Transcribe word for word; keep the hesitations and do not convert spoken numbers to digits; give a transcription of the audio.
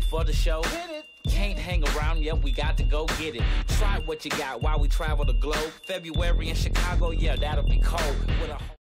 for the show. Can't hang around, yeah, we got to go get it. Try what you got while we travel the globe. February in Chicago, yeah, that'll be cold. With a